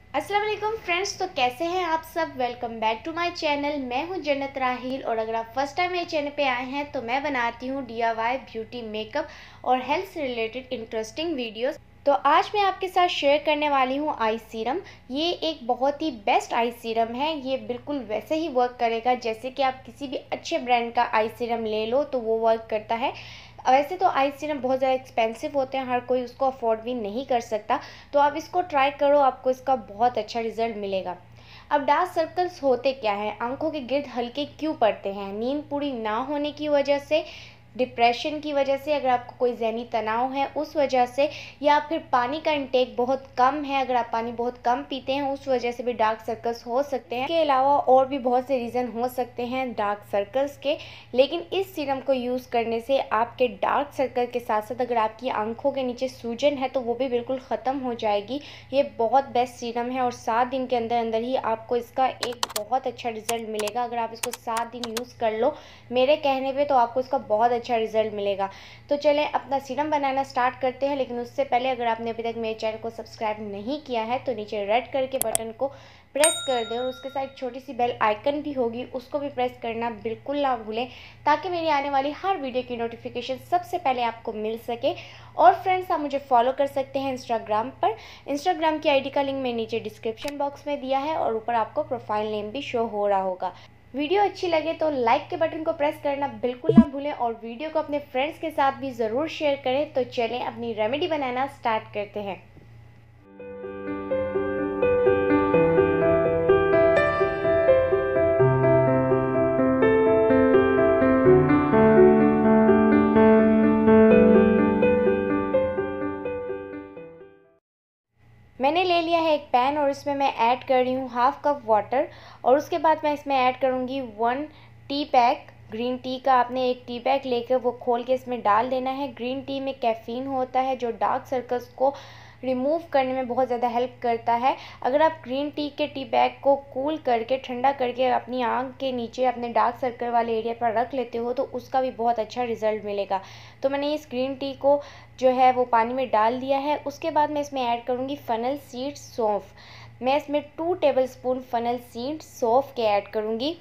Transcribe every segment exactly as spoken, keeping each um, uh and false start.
अस्सलाम वालेकुम फ्रेंड्स। तो कैसे हैं आप सब। Welcome back to my channel. मैं हूं जन्नत राहील और अगर आप फर्स्ट टाइम मेरे चैनल पे आए हैं तो मैं बनाती हूं डीआईवाई ब्यूटी मेकअप और हेल्थ से रिलेटेड इंटरेस्टिंग वीडियोस। तो आज मैं आपके साथ शेयर करने वाली हूं आई सीरम। ये एक बहुत ही बेस्ट आई सीरम है। ये बिल्कुल वैसे ही वर्क करेगा जैसे कि आप किसी भी अच्छे ब्रांड का आई सीरम ले लो तो वो वर्क करता है। वैसे तो आई सीरम बहुत ज़्यादा एक्सपेंसिव होते हैं, हर कोई उसको अफोर्ड भी नहीं कर सकता। तो आप इसको ट्राई करो, आपको इसका बहुत अच्छा रिजल्ट मिलेगा। अब डार्क सर्कल्स होते क्या हैं, आंखों के गिर्द हल्के क्यों पड़ते हैं? नींद पूरी ना होने की वजह से, डिप्रेशन की वजह से, अगर आपको कोई ज़हनी तनाव है उस वजह से, या फिर पानी का इंटेक बहुत कम है, अगर आप पानी बहुत कम पीते हैं उस वजह से भी डार्क सर्कल्स हो सकते हैं। इसके अलावा और भी बहुत से रीज़न हो सकते हैं डार्क सर्कल्स के। लेकिन इस सीरम को यूज़ करने से आपके डार्क सर्कल के साथ साथ अगर आपकी आंखों के नीचे सूजन है तो वो भी बिल्कुल ख़त्म हो जाएगी। ये बहुत बेस्ट सीरम है और सात दिन के अंदर अंदर ही आपको इसका एक बहुत अच्छा रिजल्ट मिलेगा। अगर आप इसको सात दिन यूज़ कर लो मेरे कहने पे तो आपको इसका बहुत अच्छा रिजल्ट मिलेगा। तो चलें अपना सीरम बनाना स्टार्ट करते हैं। लेकिन उससे पहले अगर आपने अभी तक मेरे चैनल को सब्सक्राइब नहीं किया है तो नीचे रेड करके बटन को प्रेस कर दें और उसके साथ छोटी सी बेल आइकन भी होगी, उसको भी प्रेस करना बिल्कुल ना भूलें ताकि मेरी आने वाली हर वीडियो की नोटिफिकेशन सबसे पहले आपको मिल सके। और फ्रेंड्स, आप मुझे फॉलो कर सकते हैं इंस्टाग्राम पर। इंस्टाग्राम की आईडी का लिंक मैं नीचे डिस्क्रिप्शन बॉक्स में दिया है और ऊपर आपको प्रोफाइल नेम भी शो हो रहा होगा। वीडियो अच्छी लगे तो लाइक के बटन को प्रेस करना बिल्कुल ना भूलें और वीडियो को अपने फ्रेंड्स के साथ भी ज़रूर शेयर करें। तो चलें अपनी रेमेडी बनाना स्टार्ट करते हैं। मैंने ले लिया है एक पैन और इसमें मैं ऐड कर रही हूँ हाफ कप वाटर और उसके बाद मैं इसमें ऐड करूँगी one tea pack green tea का। आपने एक टी पैक लेकर वो खोल के इसमें डाल देना है। ग्रीन टी में कैफ़ीन होता है जो डार्क सर्कल्स को रिमूव करने में बहुत ज़्यादा हेल्प करता है। अगर आप ग्रीन टी के टी बैग को कूल करके ठंडा करके अपनी आँख के नीचे अपने डार्क सर्कल वाले एरिया पर रख लेते हो तो उसका भी बहुत अच्छा रिजल्ट मिलेगा। तो मैंने इस ग्रीन टी को जो है वो पानी में डाल दिया है। उसके बाद मैं इसमें ऐड करूँगी फनल सीड सौंफ। मैं इसमें two tablespoon fennel seed सौंफ के ऐड करूँगी।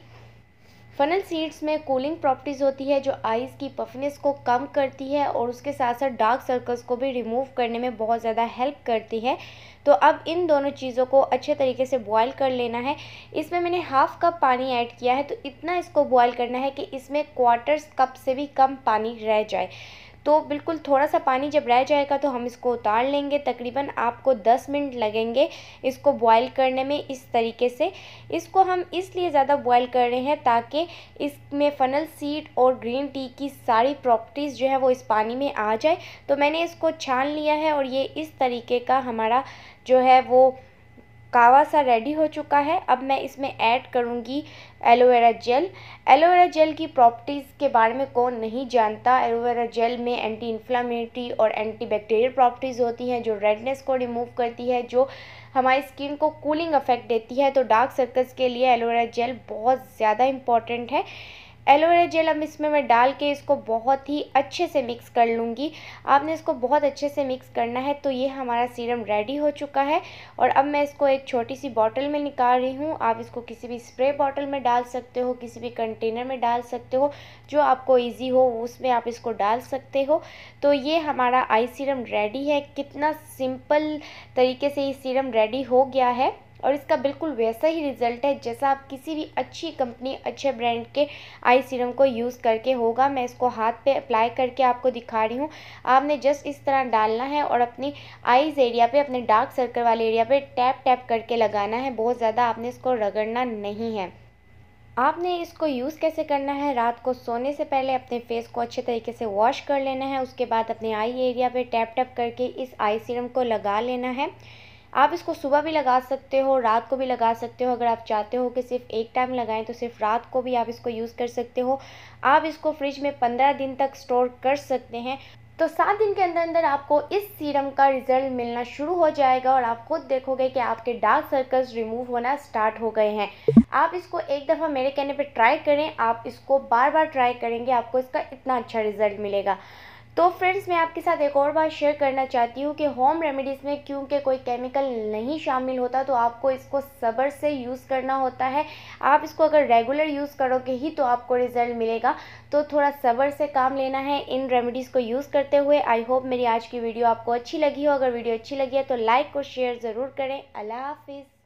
फनल सीड्स में कूलिंग प्रॉपर्टीज़ होती है जो आइज़ की पफनेस को कम करती है और उसके साथ साथ डार्क सर्कल्स को भी रिमूव करने में बहुत ज़्यादा हेल्प करती है। तो अब इन दोनों चीज़ों को अच्छे तरीके से बॉयल कर लेना है। इसमें मैंने हाफ़ कप पानी ऐड किया है तो इतना इसको बॉयल करना है कि इसमें क्वार्टर्स कप से भी कम पानी रह जाए। तो बिल्कुल थोड़ा सा पानी जब रह जाएगा तो हम इसको उतार लेंगे। तकरीबन आपको दस मिनट लगेंगे इसको बॉयल करने में। इस तरीके से इसको हम इसलिए ज़्यादा बॉयल कर रहे हैं ताकि इसमें फनल सीड और ग्रीन टी की सारी प्रॉपर्टीज़ जो है वो इस पानी में आ जाए। तो मैंने इसको छान लिया है और ये इस तरीके का हमारा जो है वो कावा सा रेडी हो चुका है। अब मैं इसमें ऐड करूँगी एलोवेरा जेल। एलोवेरा जेल की प्रॉपर्टीज़ के बारे में कौन नहीं जानता। एलोवेरा जेल में एंटी इन्फ्लामेटरी और एंटी बैक्टीरियल प्रॉपर्टीज़ होती हैं जो रेडनेस को रिमूव करती है, जो हमारी स्किन को कूलिंग इफेक्ट देती है। तो डार्क सर्कल्स के लिए एलोवेरा जेल बहुत ज़्यादा इम्पॉर्टेंट है। एलोवेरा जेल अब इसमें मैं डाल के इसको बहुत ही अच्छे से मिक्स कर लूँगी। आपने इसको बहुत अच्छे से मिक्स करना है। तो ये हमारा सीरम रेडी हो चुका है और अब मैं इसको एक छोटी सी बॉटल में निकाल रही हूँ। आप इसको किसी भी स्प्रे बॉटल में डाल सकते हो, किसी भी कंटेनर में डाल सकते हो, जो आपको ईजी हो उसमें आप इसको डाल सकते हो। तो ये हमारा आई सीरम रेडी है। कितना सिंपल तरीके से ये सीरम रेडी हो गया है और इसका बिल्कुल वैसा ही रिज़ल्ट है जैसा आप किसी भी अच्छी कंपनी, अच्छे ब्रांड के आई सीरम को यूज़ करके होगा। मैं इसको हाथ पे अप्लाई करके आपको दिखा रही हूँ। आपने जस्ट इस तरह डालना है और अपनी आईज़ एरिया पे, अपने डार्क सर्कल वाले एरिया पे टैप टैप करके लगाना है। बहुत ज़्यादा आपने इसको रगड़ना नहीं है। आपने इसको यूज़ कैसे करना है, रात को सोने से पहले अपने फेस को अच्छे तरीके से वॉश कर लेना है। उसके बाद अपने आई एरिया पे टैप टैप करके इस आई सीरम को लगा लेना है। आप इसको सुबह भी लगा सकते हो, रात को भी लगा सकते हो। अगर आप चाहते हो कि सिर्फ एक टाइम लगाएं तो सिर्फ रात को भी आप इसको यूज़ कर सकते हो। आप इसको फ्रिज में पंद्रह दिन तक स्टोर कर सकते हैं। तो सात दिन के अंदर अंदर आपको इस सीरम का रिजल्ट मिलना शुरू हो जाएगा और आप खुद देखोगे कि आपके डार्क सर्कल्स रिमूव होना स्टार्ट हो गए हैं। आप इसको एक दफ़ा मेरे कहने पे ट्राई करें, आप इसको बार बार ट्राई करेंगे, आपको इसका इतना अच्छा रिजल्ट मिलेगा। तो फ्रेंड्स मैं आपके साथ एक और बात शेयर करना चाहती हूँ कि होम रेमेडीज़ में क्योंकि कोई केमिकल नहीं शामिल होता तो आपको इसको सब्र से यूज़ करना होता है। आप इसको अगर रेगुलर यूज़ करोगे ही तो आपको रिज़ल्ट मिलेगा, तो थोड़ा सब्र से काम लेना है इन रेमेडीज़ को यूज़ करते हुए। आई होप मेरी आज की वीडियो आपको अच्छी लगी हो। अगर वीडियो अच्छी लगी है तो लाइक और शेयर ज़रूर करें। अल्लाह हाफिज़।